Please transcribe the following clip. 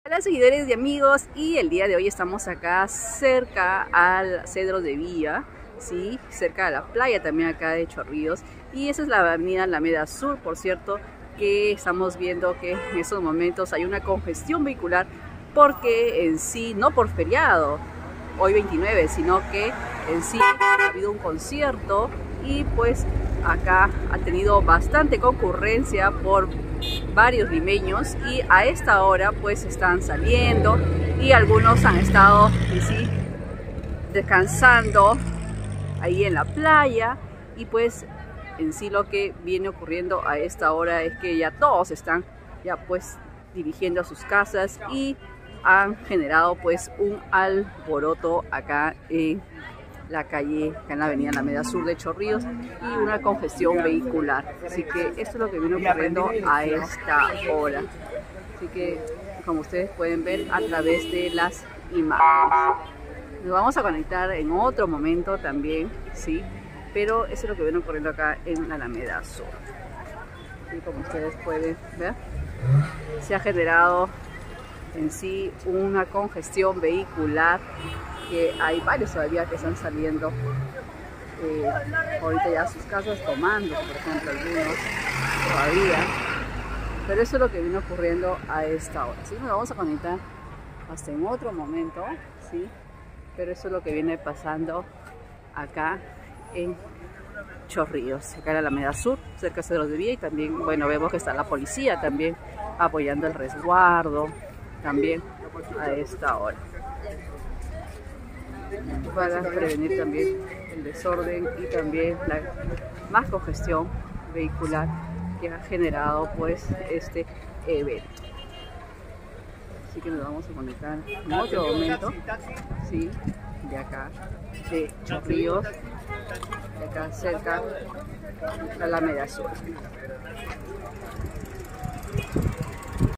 Hola seguidores y amigos, y el día de hoy estamos acá cerca al Cedros de Villa, ¿sí? Cerca de la playa también acá de Chorrillos, y esa es la avenida Alameda Sur, por cierto, que estamos viendo que en estos momentos hay una congestión vehicular porque en sí, no por feriado, hoy 29, sino que en sí ha habido un concierto y pues acá ha tenido bastante concurrencia por varios limeños, y a esta hora pues están saliendo y algunos han estado sí, descansando ahí en la playa, y pues en sí lo que viene ocurriendo a esta hora es que ya todos están ya pues dirigiendo a sus casas y han generado pues un alboroto acá en la calle, acá en la avenida Alameda Sur de Chorrillos, y una congestión vehicular. Así que esto es lo que viene ocurriendo a esta hora. Así que como ustedes pueden ver a través de las imágenes. Nos vamos a conectar en otro momento también, ¿sí? Pero eso es lo que viene ocurriendo acá en la Alameda Sur. Y como ustedes pueden ver, se ha generado en sí una congestión vehicular, que hay varios todavía que están saliendo ahorita ya a sus casas tomando, por ejemplo, algunos todavía, pero eso es lo que viene ocurriendo a esta hora. ¿Sí? Nos vamos a conectar hasta en otro momento, ¿sí? Pero eso es lo que viene pasando acá en Chorrillos, acá en la Alameda Sur, cerca de Cedros de Villa, y también, bueno, vemos que está la policía también apoyando el resguardo también a esta hora, para prevenir también el desorden y también la más congestión vehicular que ha generado pues este evento. Así que nos vamos a conectar en otro momento, ¿sí? De acá de Chorrillos, de acá cerca de la Alameda Sur.